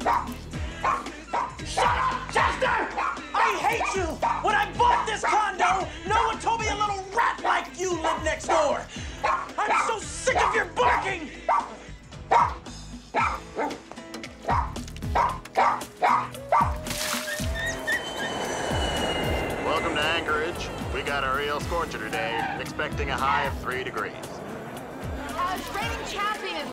Shut up, Chester! I hate you! When I bought this condo, no one told me a little rat like you lived next door! I'm so sick of your barking! Welcome to Anchorage. We got a real scorcher today, expecting a high of 3 degrees. It's raining champions.